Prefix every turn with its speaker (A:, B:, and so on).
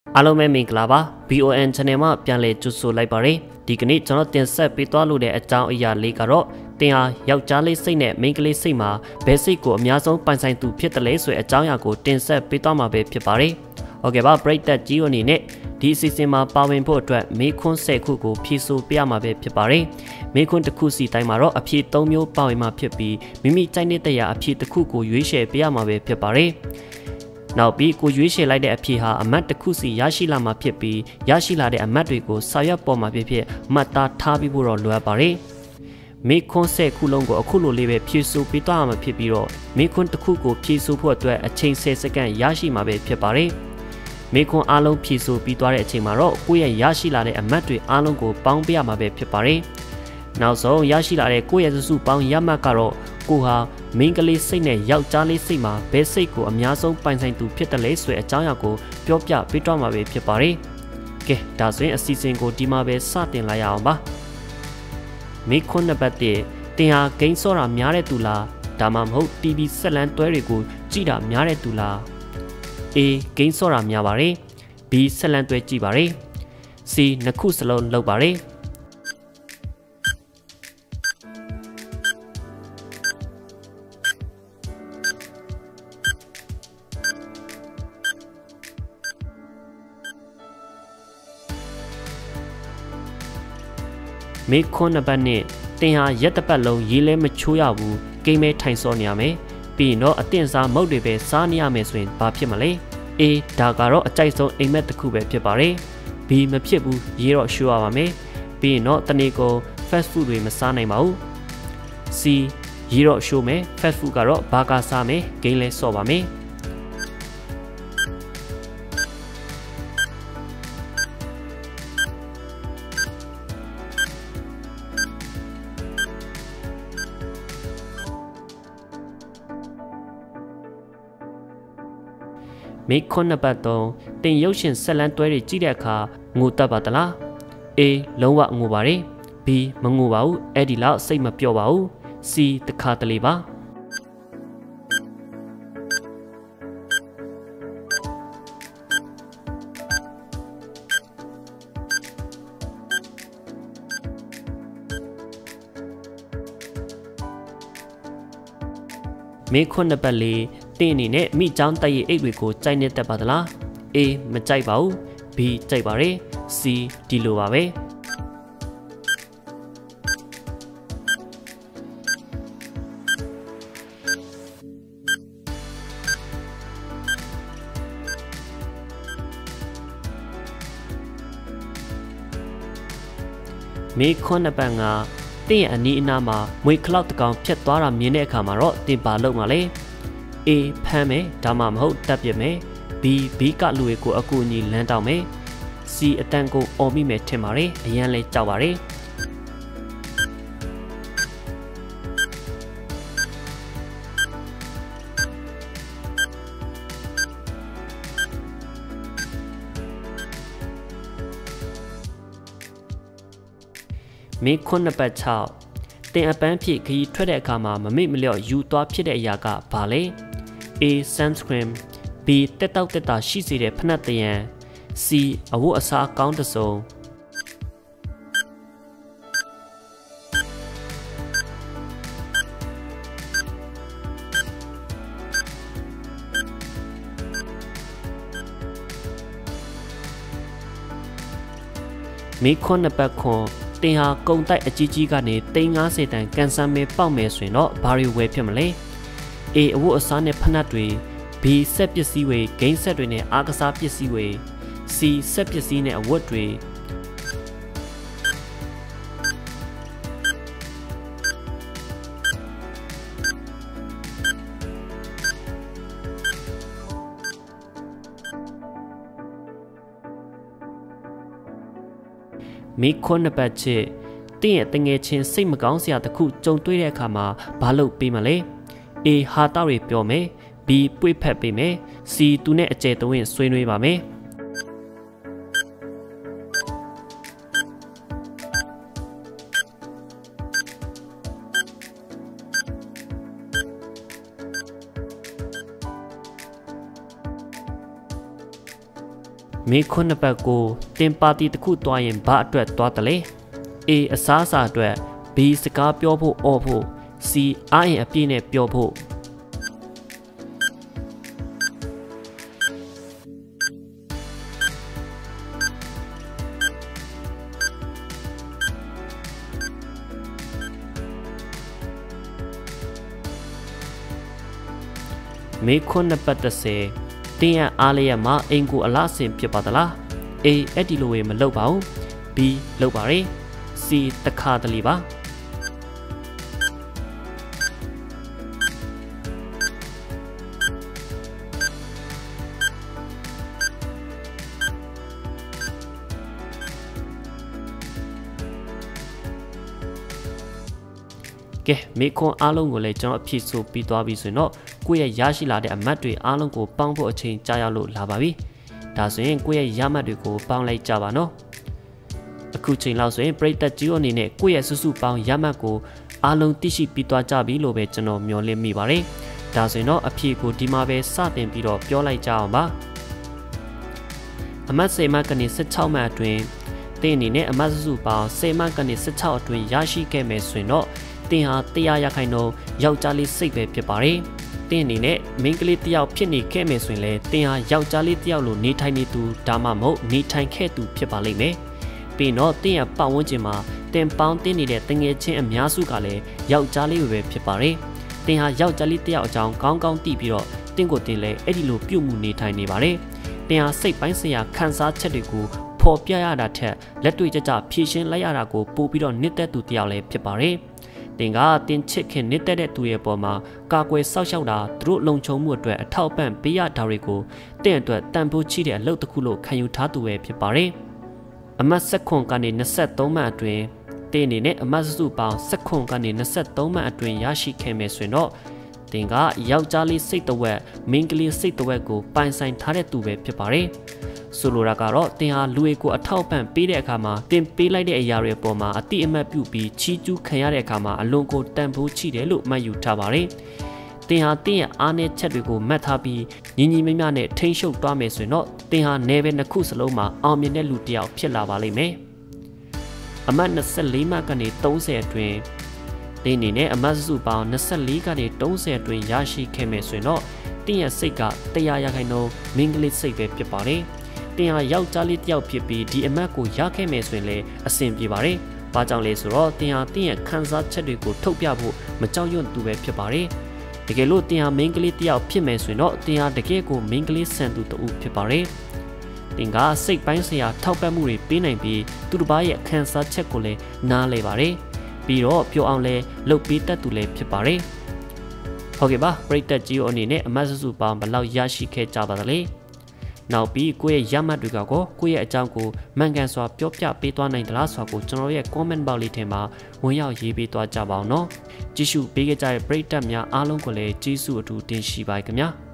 A: အားလုံးပဲမင်္ဂလာပါ BON Channel မှာပြန်လည်ကြိုဆိုလိုက်ပါရစေဒီကနေ့ကျွန်တော်တင်ဆက်ပေးသွားလို့တဲ့အကြောင်းအရာလေးကတော့တင်ဟာယောက်ျားလေးစိတ်နဲ့မိန်းကလေးစိတ်မှာဘယ်စိတ်ကိုအများဆုံးပိုင်ဆိုင်သူဖြစ်တယ်လဲဆိုတဲ့အကြောင်းအရာကိုတင်ဆက်ပေးသွားမှာပဲဖြစ်ပါတယ်ဟုတ်ကဲ့ပါပရိသတ်ကြီးအနေနဲ့ဒီအစီအစဉ်မှာပါဝင်ဖို့အတွက်မေခွန်း10ခုကိုဖြည့်ဆို့ပြရမှာပဲဖြစ်ပါတယ်မေခွန်းတစ်ခုစီတိုင်းမှာတော့အဖြေ3မျိုးပါဝင်မှာဖြစ်ပြီးမိမိကြိုက်တဲ့တရားအဖြေတစ်ခုကိုရွေးချယ်ပေးရမှာပဲဖြစ်ပါတယ်နောက်ပြီးကိုရွေးချယ်လိုက်တဲ့အဖြေဟာအမတ်တစ်ခုစီရရှိလာမှာဖြစ်ပြီးရရှိလာတဲ့အမတ်တွေကိုစာရွက်ပေါ်မှာဖြစ်မှတ်သားထားပြီးဖို့တော့လိုအပ်ပါတယ်မေခွန်း10ခုလုံးကိုအခုလိုလေးပဲဖြည့်ဆို့ပေးသွားမှာဖြစ်ပြီးတော့မေခွန်းတစ်ခုကိုဖြည့်ဆို့ဖို့အတွက်အချိန်10စက္ကန့်ရရှိမှာပဲဖြစ်ပါတယ်မေခွန်းအားလုံးဖြည့်ဆို့ပြီးသွားတဲ့အချိန်မှာတော့ကိုယ့်ရဲ့ရရှိလာတဲ့အမတ်တွေအားလုံးကိုပေါင်းပြရမှာပဲဖြစ်ပါတယ်နောက်ဆုံးရရှိလာတဲ့ကိုယ့်ရဲ့စုပေါင်းရမှတ်ကတော့ကိုဟာမိန်းကလေးစိတ်နဲ့ယောက်ျားလေးစိတ်မှာဘယ်စိတ်ကိုအများဆုံးပိုင်ဆိုင်သူဖြစ်တယ်လဲဆိုတဲ့အကြောင်းအရာကိုပြောပြပေးတော့မှာပဲဖြစ်ပါတယ်။ကဲဒါဆိုရင်အစီအစဉ်ကိုဒီမှာပဲစတင်လိုက်ရအောင်ပါ။မိခွန်းနံပါတ်1တင်ဟာဂိမ်းစောတာများတဲ့သူလားဒါမှမဟုတ် TV ဆက်လန်းတွဲတွေကိုကြည့်တာများတဲ့သူလား A ဂိမ်းစောတာများပါတယ် B ဆက်လန်းတွဲကြည့်ပါတယ် C နှစ်ခုစလုံးလုပ်ပါတယ်မေခွန်းနံပါတ်1တင်ဟာရက်တပတ်လုံးရေးလဲမချိုးရဘူးကိန်းမဲထိုင်စောနေရမယ်ပြီးတော့အတင်စားမုတ်တွေပဲစားနေရမယ်ဆိုရင်ဘာဖြစ်မလဲ A ဒါကတော့အကြိုက်ဆုံးအိမ်မက်တစ်ခုပဲဖြစ်ပါတယ် B မဖြစ်ဘူးရေးတော့ရှိုးရပါမယ်ပြီးတော့တနေ့ကို fast food တွေမစားနိုင်ပါဘူး C ရေးတော့ရှိုးမယ် fast food ကတော့ဘာကစားမယ်ဂိမ်းလဲစော့ပါမယ်မေခွန်းနံပါတ်3တင်ရုပ်ရှင်ဆက်လန်းတွဲတွေကြည့်တဲ့အခါငိုတတ်ပါသလား A လုံးဝငိုပါတယ် B မငိုပါဘူးအဲ့ဒီလောက်စိတ်မပျော့ပါဘူး C တခါတလေပါမေခွန်းနံပါတ်4တင်အနေနဲ့မိချောင်းတိုက်ရဲ့အိတ်တွေကိုကြိုက်နေတတ်ပါသလား A မကြိုက်ပါဘူး B ကြိုက်ပါတယ် C ဒီလိုပါပဲမေခွန်းနံပါတ်5တင်ရဲ့အနီးအနားမှာမွေခလောက်တကောင်ဖြတ်သွားတာမြင်တဲ့အခါမှာတော့တင်ပါလုံးပါလေA ဖမ်းမယ်ဒါမှမဟုတ်တပ်ပစ်မယ် B ကလူတွေကိုအကူအညီလမ်းတောင်းမယ် C အတန်ကိုអော်မိမယ်ထင်ပါတယ်အရန်လဲကြောက်ပါတယ်မေခွန်းနံပါတ်6တင်အပန်းဖြည့်ခရီးထွက်တဲ့အခါမှာမမေ့မလျော့ယူသွားဖြစ်တဲ့အရာကဘာလဲ A sunscreen B တက်တောက်တက်တာရှိစေတဲ့ဖနက်တရံ C အဝတ်အစားကောင်းတစုံမေခွန်းနံပါတ်9တင်ဟာကုံတိုက်အကြီးကြီးကနေ350တန်ကန်ဆန်းမဲပေါက်မယ်ဆိုရင်တော့ဘာတွေဝယ်ဖြစ်မလဲ A အဝတ်အစားနဲ့ဖနက်တွေ B ဆက်ပစ္စည်းတွေဂိမ်းဆက်တွေနဲ့အားကစားပစ္စည်းတွေ C ဆက်ပစ္စည်းနဲ့အဝတ်တွေမေခွန်းနံပါတ်7တင်ရဲ့တငယ်ချင်းစိတ်မကောင်းစရာတစ်ခုကြုံတွေ့တဲ့အခါမှာဘာလုပ်ပေးမလဲ A ဟာတောက်တွေပြောမယ် B ပွေ့ဖက်ပေးမယ် C သူနဲ့အကျယ်တဝင့်ဆွေးနွေးပါမယ်မမေခွန်းနှစ်ပတ်ကိုတင်ပါတီတစ်ခုတွားရင်ဘာအတွက်တွားတယ်လဲ A အစားအစာအတွက် B စကားပြောဖို့အော်ဖို့ C အားရင်အပြည့်နဲ့ပြောဖို့မေခွန်းနှစ်ပတ်30တင်းရအားလျက်မှာအင်ကိုအလားအစဉ်ဖြစ်ပါသလား A အဲ့ဒီလိုမလုပ်ပါဘူး B လုပ်ပါရယ် C တခါတလေပါကဲမေခွန်းအားလုံးကိုလည်းကျွန်တော်အဖြေဆိုပြီးသွားပြီဆိုရင်တော့ကိုယ့်ရဲ့ရရှိလာတဲ့အမတ်တွေအားလုံးကိုပေါင်းဖို့အချိန်ကြာရောက်လို့လာပါပြီဒါဆိုရင်ကိုယ့်ရဲ့ရမတ်တွေကိုပေါင်းလိုက်ကြပါနော်အခုချိန်လောက်ဆိုရင်ပရိသတ်ကြီးအနေနဲ့ကိုယ့်ရဲ့စုစုပေါင်းရမတ်ကိုအားလုံးသိရှိပြီးသွားကြပြီလို့ပဲကျွန်တော်မျှော်လင့်မိပါတယ်ဒါဆိုရင်တော့အဖြေကိုဒီမှာပဲစတင်ပြီးတော့ပြောလိုက်ကြအောင်ပါအမတ်10မှတ်ကနေ16မှတ်အတွင်းတင်းအနေနဲ့အမတ်စုစုပေါင်း10မှတ်ကနေ16အတွင်းရရှိခဲ့မယ်ဆိုရင်တော့တင်းဟာ100ရာခိုင်နှုန်းယောက်ျားလေးစိတ်ပဲဖြစ်ပါတယ်တင်းအနေနဲ့မိန်းကလေးတစ်ယောက်ဖြစ်နေခဲ့မယ်ဆိုရင်လည်းတင်းဟာယောက်ျားလေးတစ်ယောက်လိုနေထိုင်နေသူဒါမှမဟုတ်နေထိုင်ခဲ့သူဖြစ်ပါလိမ့်မယ်ပြီးတော့တင်းရဲ့ပတ်ဝန်းကျင်မှာတင်ပေါင်းတင်းနေတဲ့တငယ်ချင်းအများစုကလည်းယောက်ျားလေးပဲဖြစ်ပါတယ်တင်းဟာယောက်ျားလေးတစ်ယောက်အကြောင်းကောင်းကောင်းသိပြီးတော့တင်းကိုတင်းလည်းအဲ့ဒီလိုပြုတ်မှုနေထိုင်နေပါတယ်တင်းဟာစိတ်ပိုင်းဆိုင်ရာခံစားချက်တွေကိုဖော်ပြရတာထက်လက်တွေ့ကျကျဖြည့်ရှင်းလိုက်ရတာကိုပို့ပြီးတော့နှစ်သက်သူတစ်ယောက်လည်းဖြစ်ပါတယ်တင်ကတင်ချစ်ခင်နေတဲ့သူရဲ့ပေါ်မှာကာကွယ်စောက်ရှောက်တာသူတို့လုံခြုံမှုအတွက်အထောက်ပံ့ပေးရတာတွေကိုတင့်အတွက်တန်ဖိုးချိတဲ့အလုပ်တစ်ခုလို့ခံယူထားသူပဲဖြစ်ပါတယ်။အမတ်16ကနေ23မှတ်အတွင်းတင်အနေနဲ့အမတ်စုစုပေါင်း16ကနေ23မှတ်အတွင်းရရှိခဲ့မယ်ဆိုရင်တော့တင်ကယောက်ျားလေးစိတ်တဝက်မိန်းကလေးစိတ်တဝက်ကိုပိုင်ဆိုင်ထားတဲ့သူပဲဖြစ်ပါတယ်။ဆိုလိုတာကတော့တင်ဟာလူတွေကိုအထောက်ပံ့ပေးတဲ့အခါမှာတင်ပေးလိုက်တဲ့အရာတွေအပေါ်မှာအတိအမှတ်ပြုပြီးချီးကျူးခံရတဲ့အခါမှာအလွန်ကိုတန်ဖိုးချိတယ်လို့မှတ်ယူထားပါတယ်။တင်ဟာတင်ရဲ့အားနည်းချက်တွေကိုမှတ်ထားပြီးညီညီမျှမျှနဲ့ထိန်းချုပ်သွားမယ်ဆိုရင်တော့တင်ဟာနယ်ပယ်နှစ်ခုစလုံးမှာအောင်မြင်တဲ့လူတစ်ယောက်ဖြစ်လာပါလိမ့်မယ်။အမတ်24မှတ်ကနေ30အတွင်းတင်အနေနဲ့အမတ်စုပေါင်း24ကနေ30အတွင်းရရှိခဲ့မယ်ဆိုရင်တော့တင်ရဲ့စိတ်က100ရာခိုင်နှုန်းမင်္ဂလိစိတ်ပဲဖြစ်ပါတယ်။တင်ဟာယောက်ျားလေးတစ်ယောက်ဖြစ်ပြီးဒီအမတ်ကိုရခဲ့မယ်ဆိုရင်လည်းအဆင်ပြေပါတယ်။ဘာကြောင့်လဲဆိုတော့တင်ဟာတင်ရဲ့ခံစားချက်တွေကိုထုတ်ပြဖို့မကြောက်ရွံ့သူပဲဖြစ်ပါတယ်။တကယ်လို့တင်ဟာမင်းကလေးတစ်ယောက်ဖြစ်မယ်ဆိုရင်တော့တင်ဟာတကယ်ကိုမင်းကလေးဆန်သူတူဖြစ်ပါတယ်။တင်ကစိတ်ပိုင်းဆိုင်ရာထောက်ပံ့မှုတွေပေးနိုင်ပြီးသူတစ်ပါးရဲ့ခံစားချက်ကိုလည်းနားလည်ပါတယ်။ပြီးတော့ပြောအောင်လဲလုပ်ပေးတတ်သူလည်းဖြစ်ပါတယ်။ဟုတ်ကဲ့ပါပရိသတ်ကြီးအနေနဲ့အမတ်စုပေါင်းဘယ်လောက်ရရှိခဲ့ကြပါသလဲ။နောက်ပြီးကိုယ့်ရဲ့ရမှတ်တွေကကိုယ့်ရဲ့အကြောင်းကိုမှန်ကန်စွာပြောပြပေးသွားနိုင်သလားဆိုတာကိုကျွန်တော်ရဲ့ comment box လေးထဲမှာဝင်ရောက်ရေးပေးသွားကြပါအောင်နော်ကြည့်ရှုပေးကြတဲ့ပရိသတ်များအားလုံးကိုလည်းကျေးဇူးအထူးတင်ရှိပါခင်ဗျာ